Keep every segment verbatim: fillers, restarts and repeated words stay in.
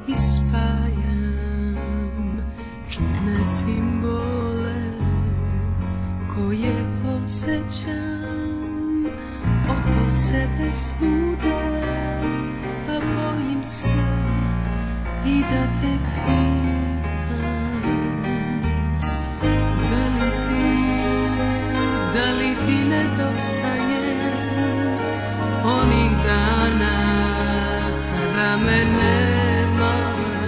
i spajam čudne simbole koje osjećam oko sebe svuda, a bojim se i da te pitam, da li ti, da li ti nedostaje onih dana kada me nema,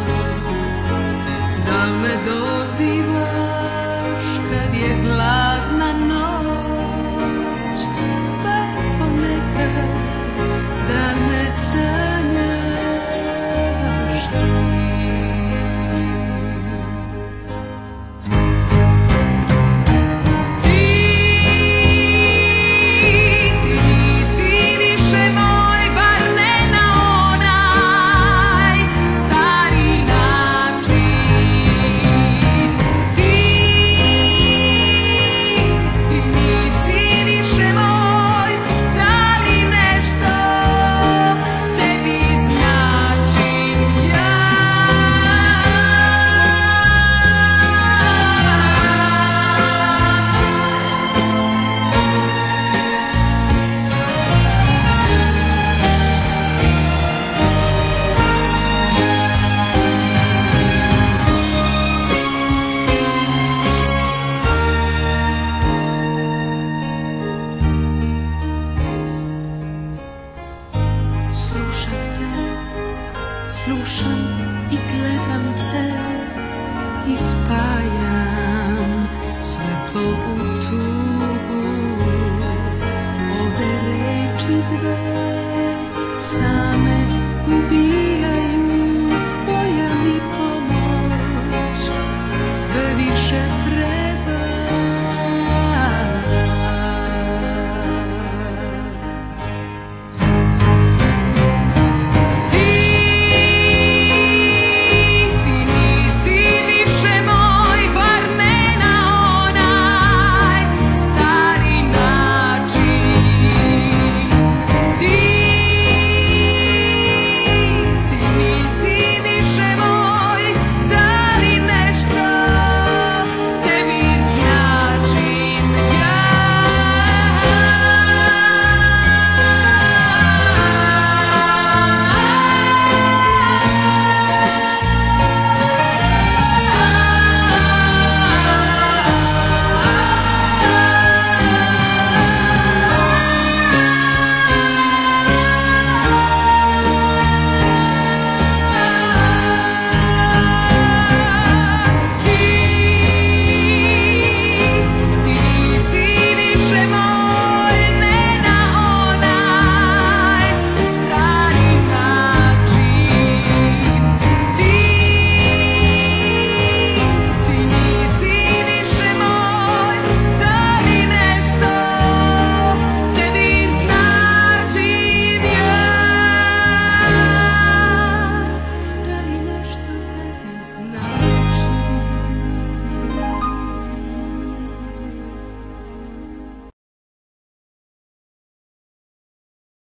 da li me dozivaš kad je hladna noć, bar ponekad da ne sanjaš ti. Slušam i gledam te i spajam sve to u